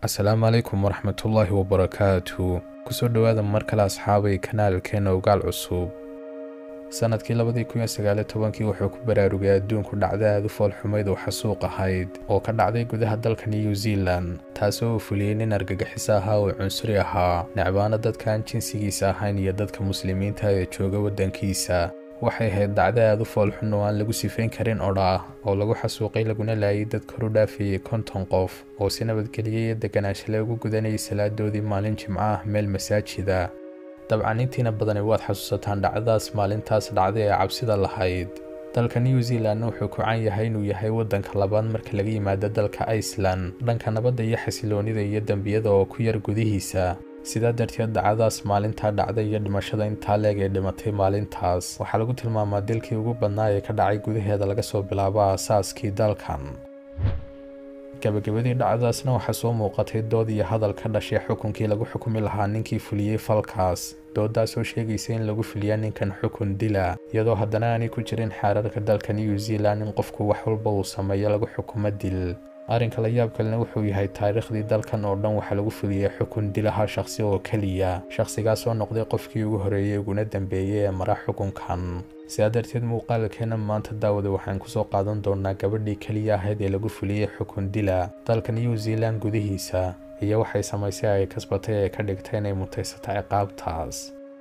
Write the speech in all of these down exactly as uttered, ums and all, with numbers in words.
السلام عليكم ورحمة الله وبركاته kusoo dhawaada mar kale asxaabay kanaalkeena ogaal cusub sanadkii labadii kun iyo sagaal iyo tobankii wuxuu ku baraarugay adduunku dhacdada fool xumeyd oo xasuuq ahayd oo ka dhacday gudaha dalka New Zealand taasoo fuliyay nin argagixis ah oo cunsuri ahaa nacbaana dadka aan jinsigiisa ahayn iyo dadka muslimiinta ee jooga wadankiisa waxay ahayd dhacdada fool xun oo aan lagu sifayn karin odhaa oo lagu xasuuqay laguna laayay dad kor u dhaafayay konton qof oo si nabadgeliyay deganaansho lagu gudanayay salaadoodii maalin jimco ah meel masaajida dabcan intiina badan waad xasuusataan dhacdadaas maalintaas dhacday ee cabsida lahayd dalka New Zealand wuxuu ku caan yahay inuu yahay wadanka labaad marka laga yimaado dalka Iceland dhanka nabadda iyo xasiloonida iyo dambiyada oo ku yar gudihiisa sida darteed dhacdadaas maalinta dhacday iyo dhimashada inta leeg ee dhimatay maalintaas waxa lagu tilmaamaa dilkii ugu badnaa ee ka dhacay gudaheeda laga soo bilaabo aasaaskii dalkan gabagabadii dhacdadaasna waxa soo muuqatay dood iyo hadal ka dhashay xukunkii lagu xukumi lahaa ninkii fuliyay falkaas doodaas oo sheegaysa in lagu fuliyaa ninkan xukun dila iyadoo haddana aanay ku jirin xeerarka dalka New Zealand in qofku wax walba uu sameeyo lagu xukumo dil arrinka la yaab kalena wuxuu yahay taariikhdii dalkan oo dhan waxa lagu fuliyay xukun dilaha shakhsi oo kaliya shakhsigaas oo noqday qofkii ugu horeeyay uguna dambeeyay ee mara xukunkan sidaa darteed muuqaalkeena maanta daawada waxaan ku soo qaadan doonaa gabadhii kaliya ahayd ee lagu fuliyay xukun dila dalka New Zealand gudihiisa iyo waxay samaysay ay kasbatay ee ka dhigtay inay mutaysato ciqaabtaas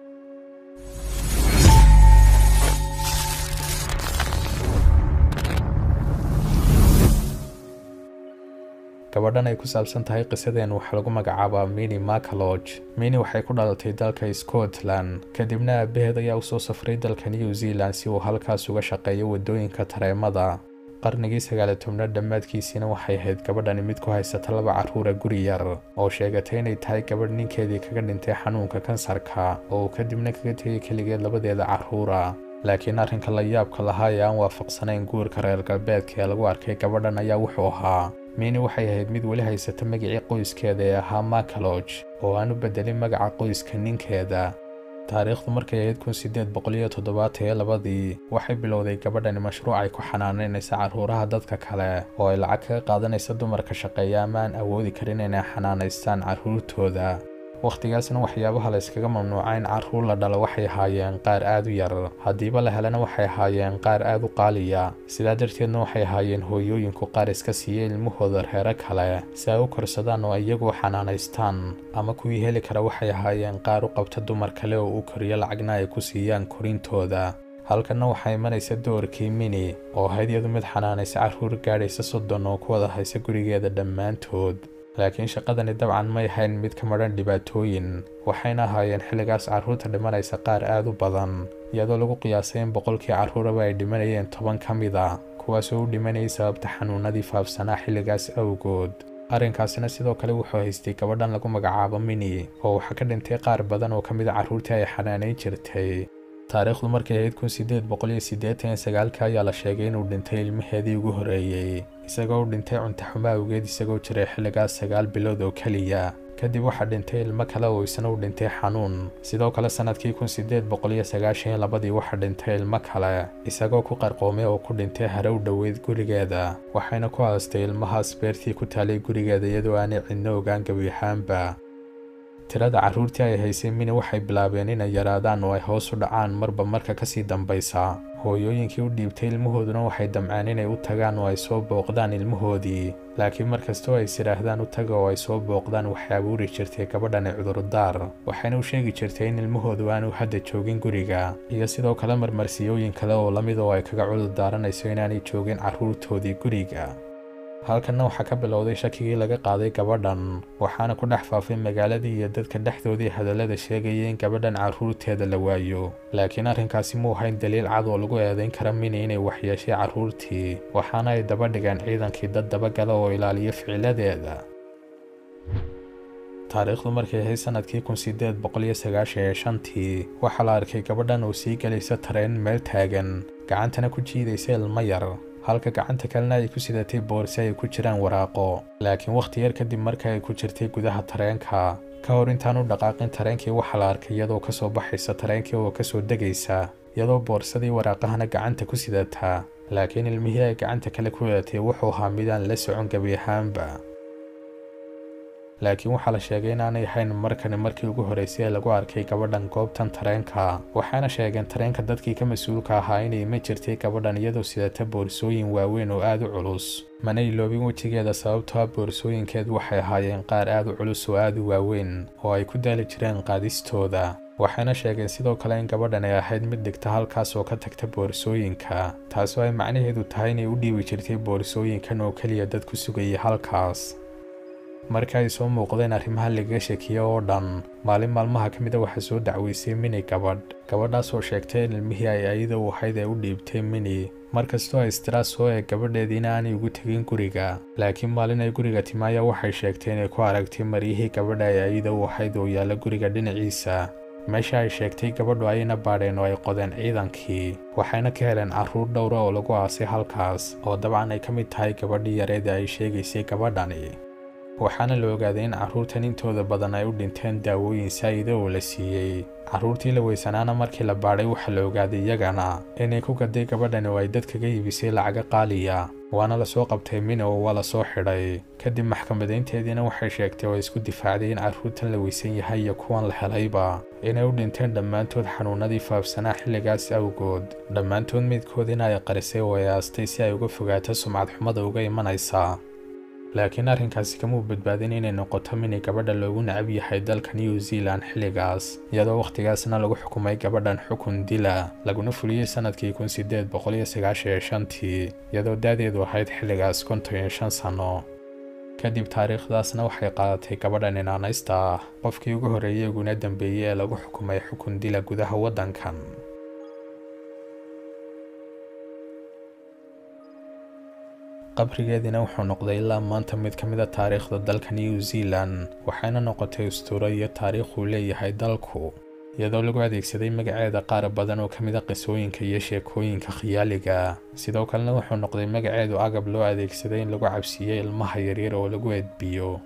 gabadhan ay ku saabsan tahay qisadeen waxa lagu magacaabaa Minnie McCulloch Minnie waxay ku dhalatay dalka Scotland kadibna aabaheed ayaa u soo safray dalka New Zealand si uu halkaas uga shaqeeyo wadooyinka tareemada qarnigii sagaal iyo tobnaad dhammaadkiisina waxay ahayd gabadhani mid ku haysata laba carruur guri yar oo sheegatay inay tahay gabadh ninkeedii kaga dhintay xanuunka kansarka oo kadibna kaga tegay kaligeed labadeeda carruura laakiin arrinka la yaabka lahaa ee aan waafaqsanayn guurka reer galbeedka ee lagu arkay gabadhan ayaa wuxuu ahaa Minnie waxay ahayd mid wali haysata magacii qoyskeeda ee ahaa McCulloch oo aan u bedelin magaca qoyska ninkeeda taariikhdu markay ahayd kun sideed boqol iyo toddobaatan iyo labadii waxay bilowday gabadhani mashruuc ay ku xanaanaynaysa carruuraha dadka kale oo ay lacag kaga qaadanaysa dumarka shaqeeya ama aan awoodi karin inay xanaanaystaan carruurtooda waqtigaasna waxyaabaha la iskaga mamnuucay in carruur la dhalo waxay ahaayeen qaar aad u yar haddiiba la helana waxay ahaayeen qaar aad u qaaliya sidaa darteedna waxay ahaayeen hooyooyinku qaar iska siiyay ilmahooda reero kale si ay u korsadaan oo iyagu xanaanaystaan ama kuwii heli kara waxay ahaayeen qaar u qabta dumar kale oo u koriyo lacagna ay ku siiyaan korintooda halkana waxaa imanaysa doorkii Minnie oo ahayd iyadu mid xanaanaysa carruur gaadhaysa soddon oo ku wada haysa gurigeeda dhammaantood laakiin shaqadani dabcan may ahayn mid ka maran dhibaatooyin waxayna ahaayeen xilligaas carruurta dhimanaysa qaar aad u badan iyadoo lagu qiyaasay in boqolkii carruuraba ay dhimanayeen toban ka mid ah kuwaasoo u dhimanayay sababta xanuunadii faafsanaa xilligaas awgood arrinkaasina sidoo kale wuxuu haystay gabadhan lagu magacaabo Minnie oo waxaa ka dhintay qaar badan oo ka mid ah carruurtii ay xanaanayn jirtay taariikhdu markay ahayd kun sideed boqol iyo siddeetan iyo sagaal ayaa la sheegay inuu dhintay ilmaheedii ugu horeeyay isagoo u dhintay cunto xumo awgeed isagoo jiray xilligaas sagaal bilood oo kaliya kadib waxaa dhintay ilmo kale oo isna u dhintay xanuun sidoo kale sanadkii kun sideed boqol iyo sagaashan iyo labadii waxaa dhintay ilmo kale isagoo ku qarqoomay oo ku dhintay harow dhoweyd gurigeeda waxayna ku haastay ilmahaas beertii ku taalay gurigeeda iyadoo aanay cidno ogaan gabi ahaanba tirada carruurtii ay haysay Minnie waxay bilaabeen inay yaraadaan oo ay hoos u dhacaan marba marka ka sii dambaysa hooyooyinkii u dhiibtay ilmahooduna waxay damceen inay u tagaan oo ay soo booqdaan ilmahoodii laakiin markastoo ay siraahdaan u taga oo ay soo booqdaan waxay abuuri jirtay gabadhani cudurdaar waxayna u sheegi jirtay in ilmahoodu aanu hadda joogin guriga iyo sidoo kale marmarsiyooyin kale oo lamid oo ay kaga cudurdaaranayso inaanay joogin carruurtoodii guriga halkana waxaa ka bilowday shakigii laga qaaday gabadhan waxaana ku dhex faafay magaaladii iyo dadka dhexdoodii hadallada sheegayay in gabadhan carruurteeda la waayo laakiin arrinkaasi muu ahayn daliil cad oo lagu eedayn kara Minnie inay waxyeeshay carruurtii waxaana ay daba dhigeen ciidankii dad dabagala oo ilaaliya ficiladeeda taariikhdu markay ahayd sanadkii kun sideed boqol iyo sagaashan iyo shantii waxaa la arkay gabadhan oo sii galaysa tareen meel taagan gacantana ku jiidaysa ilmo yar halka gacanta kalena ay ku sidatay boorsi ay ku jiraan waraaqo laakiin waqti yar kadib markii ay ku jirtay gudaha tareenka ka hor intaan u dhaqaaqin tareenkii waxaa la arkay iyadoo ka soo baxaysa tareenkii oo ka soo degaysa iyadoo boorsadii waraaqahana gacanta ku sidataa laakiin ilmihii ay gacanta kale ku wadatay wuxuu ahaa midaan la socon gabi ahaanba laakiin waxaa la sheegay inaanay ahayn markani markii ugu horeysay ee lagu arkay gabadhan goobtan tareenka waxaana sheegeen tareenka dadkii ka mas-uulka ahaa inay ma jirtay gabadhan iyadoo sidata boorsooyin waaweyn oo aad u culus mana iloobin wejigeeda sababtoo ah boorsooyinkeed waxay ahaayeen qaar aad u culus oo aad u waaweyn oo ay ku daali jireen qaadistooda waxayna sheegeen sidoo kale in gabadhan ay ahayd mid dhigta halkaas oo ka tagta boorsooyinka taasoo ay macnaheedu tahay inay u dhiibi jirtay boorsooyinkan oo keliya dad ku sugayay halkaas marka ay soo muuqdeen arrimaha lagaga sheekiye oo dhan maalin maalmaha ka mid a waxaa soo dacweysay mini gabadh gabadhaas oo sheegtay in ilmihii ay ayada u ahayd ee u dhiibtay mini markastoo ay istiraas soo ee gabadheediina aanay ugu tegin guriga laakiin maalin ay guriga timaaya waxay sheegtay inay ku aragtay maryihii gabadha ay ayada u ahayd oo yaalla guriga dhinaciisa meesha ay sheegtay gabadhu ayayna baadheen oo ay qodeen ciidankii waxayna ka heleen carruur dhowra oo lagu aasay halkaas oo dabcan ay ka mid tahay gabadhii yareeda ay sheegaysay gabadhani waxaana la ogaaday in carruurtan intooda badan ay u dhinteen daawooyin saa'ida oo la siiyey carruurtii la weysanaana markii la baadhay waxaa la ogaaday iyagana inay ku gaday gabadhani oo ay dad kaga iibisay lacaga qaaliya waana la soo qabtay mini oo waa la soo xidhay kadib maxkamadaynteediina waxay sheegtay oo isku difaacday in carruurtan la weysan yahay iyo kuwan la helayba inay u dhinteen dhammaantood xanuunadii faafsanaa xilligaas awgood dhammaantood midkoodina ay qarisay oo ay aastay si ay uga fogaato sumcad xumada uga imanaysa laakiin arrinkaasi kama badbaadin inay noqoto mini gabadha loogu nacab yahay dalka New Zealand xilligaas iyadoo waqtigaasna lagu xukumay gabadhan xukun dila laguna fuliyay sanadkii kun sideed boqol iyo sagaashan iyo shantii iyadoo daadeedu ahayd xilligaas konton iyo shan sano kadib taariikhdaasna waxay qaadatay gabadhan inaanaysta ah qofkii ugu horreeyay uguna dambeeyay ee lagu xukumay xukun dila gudaha waddankan qabrigeedina wuxuu noqday ilaa maanta mid ka mid ah taariikhda dalka New Zealand waxayna noqotay ustuuro iyo taariikh uu leeyahay dalku iyadoo lagu adeegsaday magaceeda qaar badan oo ka mid ah qisooyinka iyo sheekooyinka khiyaaliga sidoo kalena wuxuu noqday magaceedu agab loo adeegsaday in lagu cabsiyo ilmaha yaryar oo lagu edbiyo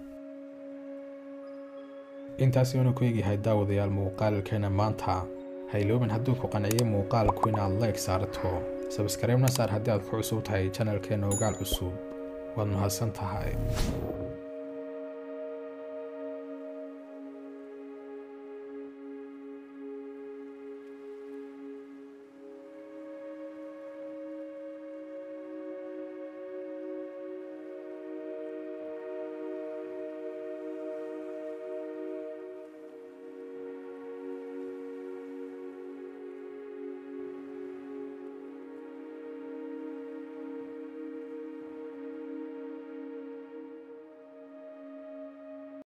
intaasi uu ku eegyahay daawadayaal muuqaalkeena maanta hayloobin hadduu ku qanciyo muuqaalku inaad like saarto subscribe na saar haddii aad ku cusub tahay channelkeena ogaal cusub waad mahadsan tahay